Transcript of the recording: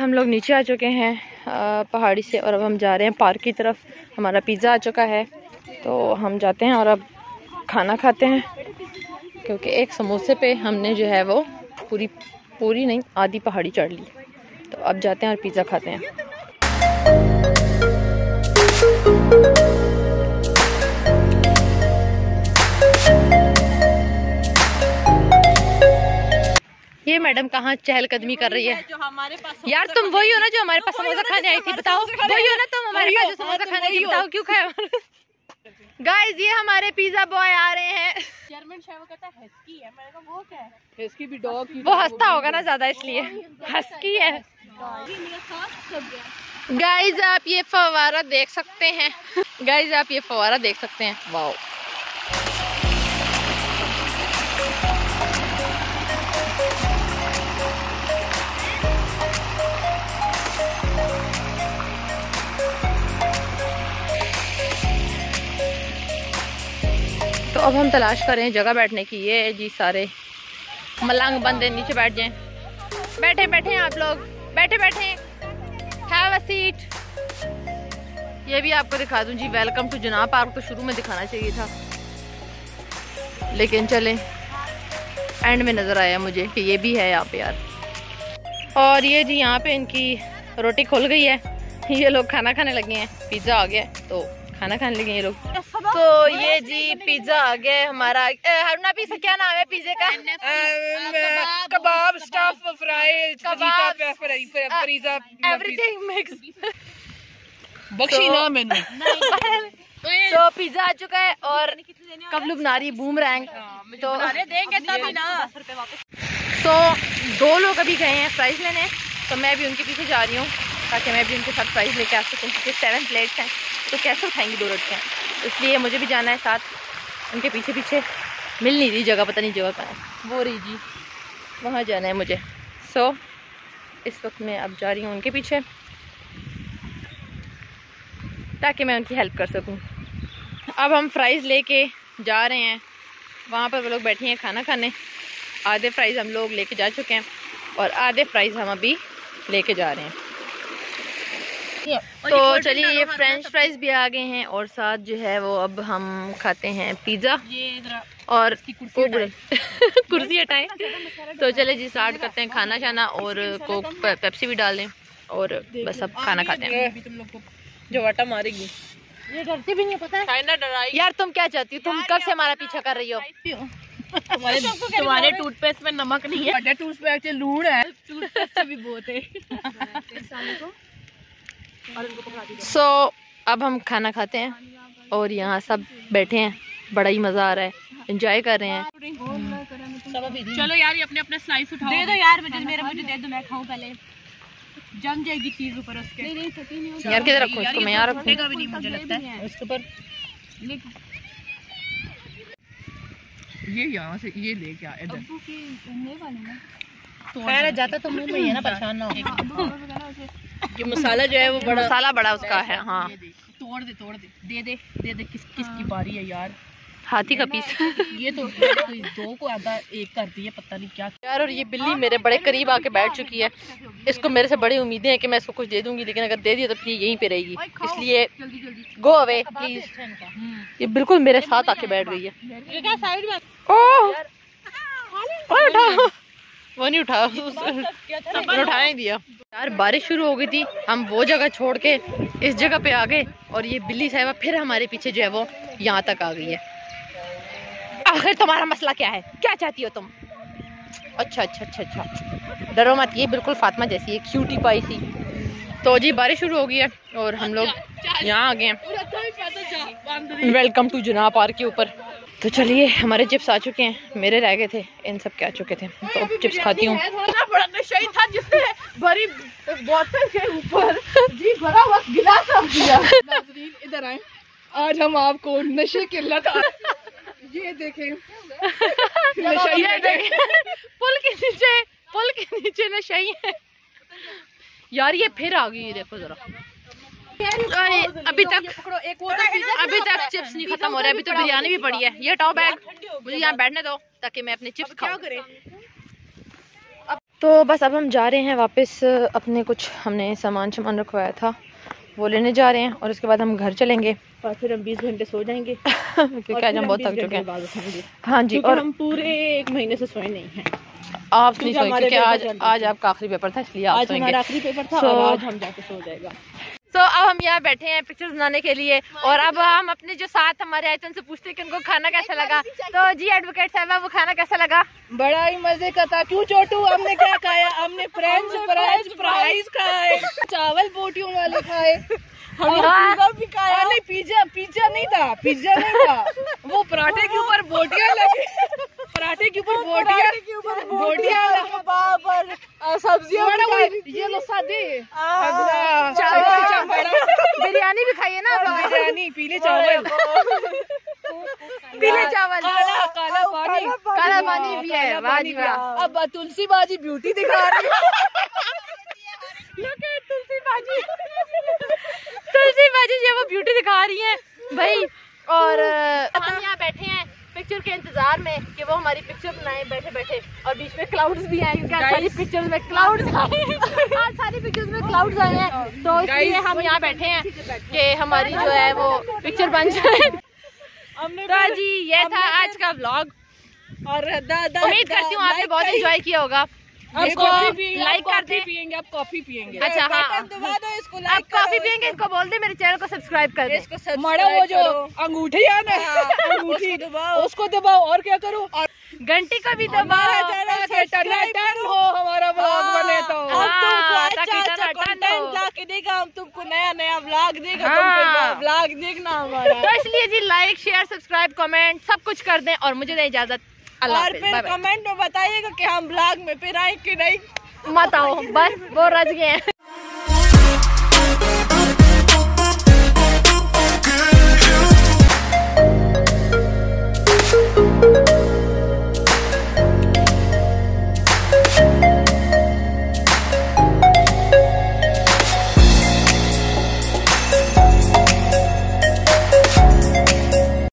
हम लोग नीचे आ चुके हैं पहाड़ी से और अब हम जा रहे हैं पार्क की तरफ। हमारा पिज़्ज़ा आ चुका है तो हम जाते हैं और अब खाना खाते हैं, क्योंकि एक समोसे पे हमने जो है वो पूरी नहीं आधी पहाड़ी चढ़ ली। तो अब जाते हैं और पिज़्ज़ा खाते हैं। ये मैडम कहाँ चहलकदमी कर रही है? जो हमारे पास यार तुम वही हो ना जो हमारे पास समोसा खाने आई थी, बताओ वही हो ना तुम हमारे पास जो समोसा खाने आई थी, बताओ क्यों खाया? गाइस ये हमारे पिज़्ज़ा बॉय आ रहे हैं। जर्मन शेफर्ड कहता है हस्की है, मैंने कहा वो क्या है? हस्की भी डॉग की, वो हंसता होगा ना ज्यादा इसलिए हस्की है। गाइस आप ये फव्वारा देख सकते हैं, गाइस आप ये फव्वारा देख सकते हैं, वाओ। तो अब हम तलाश कर रहे हैं जगह बैठने की। ये जी सारे मलंग बंदे नीचे बैठ जाएं। बैठे बैठे आप लोग, बैठे बैठे, हैव अ सीट। ये भी आपको दिखा दूं जी, वेलकम टू जुनाब पार्क तो शुरू में दिखाना चाहिए था, लेकिन चले एंड में नजर आया मुझे कि ये भी है यहाँ पे यार। और ये जी यहाँ पे इनकी रोटी खुल गई है, ये लोग खाना खाने लगे हैं। पिज्जा आ गया तो खाना खाने लगे ये लोग। तो ये जी पिज्जा आ गया हमारा। हरना पी क्या नाम है पिज्जे का? कबाब, स्टफ, फ्राई, कबाब, पिज़्ज़ा, एवरीथिंग मिक्स। बख्शी ना मैंने। तो पिज्जा आ चुका है और कबलू बना रही बूमरैंग, तो देंगे तभी ना। तो 2 लोग अभी गए हैं फ्राइज लेने, तो मैं भी उनके पीछे जा रही हूँ ताकि मैं भी उनके साथ फ्राइज लेके आ सकूँ, क्योंकि 7 प्लेट्स हैं तो कैसे उठाएंगी 2 रोटियाँ, इसलिए मुझे भी जाना है साथ। उनके पीछे पीछे मिल नहीं रही जगह, पता नहीं जगह कहाँ है, वो रही जी वहाँ जाना है मुझे। सो इस वक्त मैं अब जा रही हूँ उनके पीछे ताकि मैं उनकी हेल्प कर सकूँ। अब हम फ्राइज़ लेके जा रहे हैं, वहाँ पर वो लोग बैठे हैं खाना खाने। आधे फ्राइज़ हम लोग लेके जा चुके हैं और आधे फ्राइज़ हम अभी लेके जा रहे हैं। तो चलिए ये फ्रेंच फ्राइज भी आ गए हैं और साथ जो है वो अब हम खाते हैं पिज़्ज़ा और कुर्सी हटाएं। तो चले जी स्टार्ट करते हैं खाना शाना और कोक पेप्सी भी डाल दें और बस अब खाना खाते हैं। जो वाटा मारेगी ये डरती भी नहीं, पता है यार। तुम क्या चाहती हो? तुम कब से हमारा पीछा कर रही हो? तुम्हारे टूथपेस्ट में नमक नहीं है, टूथपेस्ट लूण है, टूथपेस्ट भी बहुत है। सो अब हम खाना खाते हैं और यहाँ सब बैठे हैं, बड़ा ही मज़ा आ रहा है, एंजॉय कर रहे हैं। चलो यार ये अपने अपने स्लाइस उठाओ, दे दो यार मुझे, मुझे दे दो, मैं खाऊं पहले, जम जाएगी चीज ऊपर उसके। नहीं यार किधर रखूं इसको मैं? यहाँ रखूं? भी नहीं मुझे लगता है उसके ऊपर। ये यहाँ से ये ले क्या इधर खैर जाता तो मुंह में ही है ना, परेशान ना हो। ये मसाला जो है वो बड़ा, मसाला बड़ा उसका है। हाँ तोड़ दे दे किसकी बारी है यार? हाथी का पीस। ये तो 2 को आधा 1 करती है, पता नहीं क्या यार। और ये बिल्ली मेरे बड़े करीब आके बैठ चुकी है, इसको मेरे से बड़ी उम्मीदें हैं कि मैं इसको कुछ दे दूंगी, लेकिन अगर दे दिया तो फिर यहीं पे रहेगी, इसलिए गो अवे प्लीज। ये बिल्कुल मेरे साथ आके बैठ गई है। ओह वो नहीं उठा, उठाने नहीं दिया यार। बारिश शुरू हो गई थी, हम वो जगह छोड़ के इस जगह पे आ गए और ये बिल्ली साहिबा फिर हमारे पीछे जो है वो यहाँ तक आ गई है। आखिर तुम्हारा मसला क्या है? क्या चाहती हो तुम? अच्छा, डरो मत, ये बिल्कुल फातिमा जैसी है, क्यूटी पाई सी। तो जी बारिश शुरू हो गई है और हम लोग यहाँ आ गए हैं वेलकम टू जुनाब पार्क के ऊपर। तो चलिए हमारे चिप्स आ चुके हैं, मेरे रह गए थे, इन सब के आ चुके थे, तो चिप्स खाती हूँ। था जिसने भरी बोतल के ऊपर जी भरा हुआ गिलास रख दिया। नाज़रीन इधर आए, आज हम आपको नशे की लत, ये देखें ये देखें पुल के नीचे नशाई है यार। ये फिर आ गई, देखो जरा। अभी तक चिप्स नहीं खत्म हो रहा है, अभी तो बिरयानी भी पड़ी है। ये हटाओ बैग, मुझे यहाँ बैठने दो ताकि मैं अपने चिप्स खाऊं। तो बस अब हम जा रहे हैं वापस अपने, कुछ हमने सामान रखवाया था वो लेने जा रहे हैं और उसके बाद हम घर चलेंगे और फिर हम 20 घंटे सो जाएंगे क्योंकि आज हम बहुत थक चुके हैं। हाँ जी, और हम पूरे 1 महीने से सोए नहीं हैं। आप नहीं सोए क्योंकि आज आपका आखिरी पेपर था, इसलिए आप सोएंगे। हमारा आखिरी पेपर था और आज हम जाके सो जाएगा। तो अब हम यहाँ बैठे हैं पिक्चर्स बनाने के लिए और अब हम अपने जो साथ हमारे आए थे उनसे पूछते हैं कि उनको खाना कैसा लगा। तो जी एडवोकेट साहब, वो खाना कैसा लगा? बड़ा ही मजे का था। क्यों छोटू, हमने क्या खाया? हमने फ्रेंच फ्राइज खाए, चावल बोटियों वाले खाए, हमने पिज्जा भी खाया। नहीं, पिज्जा नहीं था, वो पराठे के ऊपर बोटियां लगी, पराठे के ऊपर बोटियां सब्जियां। ये लो सादे बिरयानी भी खाइए ना, बिरयानी, पीले चावल, काला पानी भी है। वाह जी वाह। अब तुलसी बाजी ब्यूटी दिखा रही है। तुलसी बाजी जो वो ब्यूटी दिखा रही है भाई। और हम यहाँ बैठे हैं पिक्चर के इंतजार में कि वो हमारी पिक्चर बनाए बैठे बैठे, और बीच में क्लाउड्स भी आए क्योंकि आज सारी पिक्चर्स में क्लाउड्स आए हैं। आज सारी पिक्चर्स में क्लाउड्स आए हैं, तो इसलिए हम यहाँ बैठे हैं कि हमारी जो है वो पिक्चर बन जाए। तो जी ये था आज का व्लॉग और उम्मीद करती हूँ आपने बहुत एंजॉय किया होगा। इसको लाइक कर दें। पियेंगे, आप कॉफी पियेंगे। अच्छा हाँ, आप कॉफी पियेंगे, इनको बोल दे मेरे चैनल को सब्सक्राइब कर दे। मड़ा वो जो अंगूठी है ना, अंगूठी दबाओ, उसको दबाओ। और क्या करो? और घंटी को भी दबाओ, हो हमारा व्लॉग बने तो हम तुमको नया व्लॉग देगा। व्लॉग देखना हमारा। तो इसलिए जी लाइक शेयर सब्सक्राइब कमेंट सब कुछ कर दें और मुझे दें इजाजत। और फिर कमेंट में बताइएगा कि हम ब्लॉग में फिर आए कि नहीं। मत आओ, बस वो रज गए हैं।